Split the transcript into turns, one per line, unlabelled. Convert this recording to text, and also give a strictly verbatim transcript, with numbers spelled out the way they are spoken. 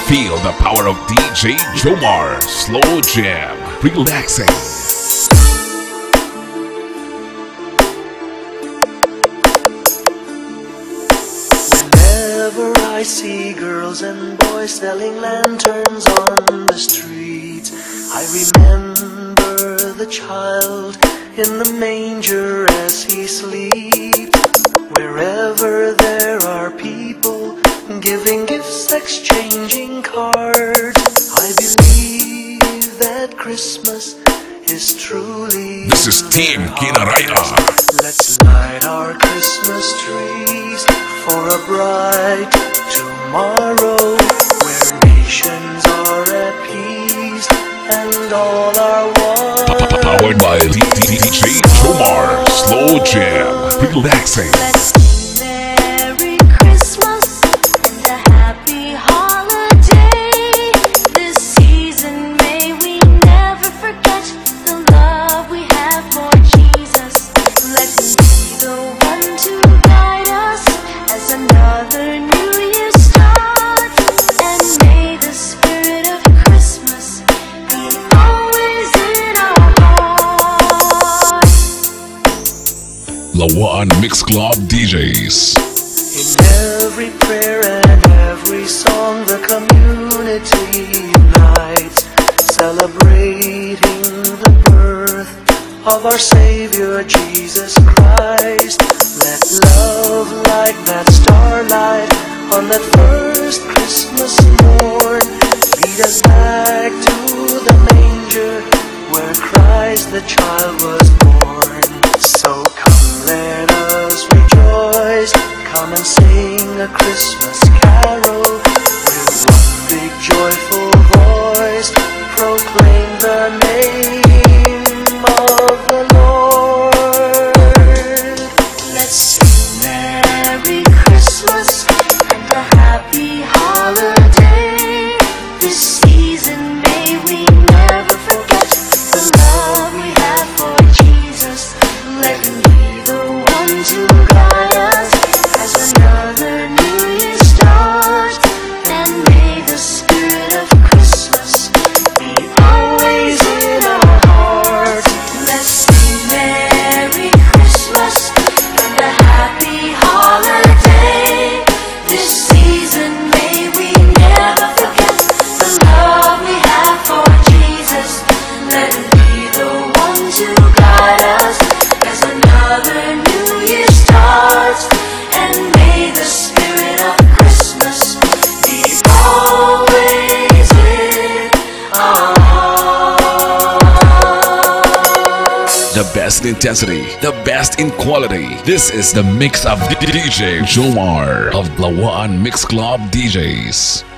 Feel the power of D J Jomar. Slow jam, relaxing.
Whenever I see girls and boys selling lanterns on the street, I remember the child in the manger as he sleeps. Wherever there are people giving gifts, exchanging cards, I believe that Christmas is truly
This is Team Kinaraya.
Let's light our Christmas trees for a bright tomorrow, where nations are at peace and all are one.
Powered by D J Jomar. Slow jam, relaxing.
Let's sing Merry Christmas and a happy holiday. This season may we never forget the love we have for Jesus. Let him be the one to guide us as another new year starts. And may the spirit of Christmas be always in our hearts.
Lawaan Mix Club D Js.
In every prayer and every song, the community unites, celebrating the birth of our Savior Jesus Christ. Let love like that starlight on that first Christmas morn lead us back to the manger where Christ the child was born. So come, let us rejoice, come and sing a Christmas carol with one big joyful voice, proclaim the name of the Lord. Let's sing Merry Christmas and a happy holiday. This season may we never forget the love we have for Jesus. Let him be the one to guide us as another new year starts. And may the spirit of Christmas be always in our hearts. Let's sing Merry Christmas and a happy holiday. This season may we never forget the love we have for Jesus. Let him be the one to guide us as another new year starts. And may the spirit of Christmas be always in our hearts.
The best in intensity, the best in quality. This is the mix of D J Jomar of Lawaan Mix Club D Js.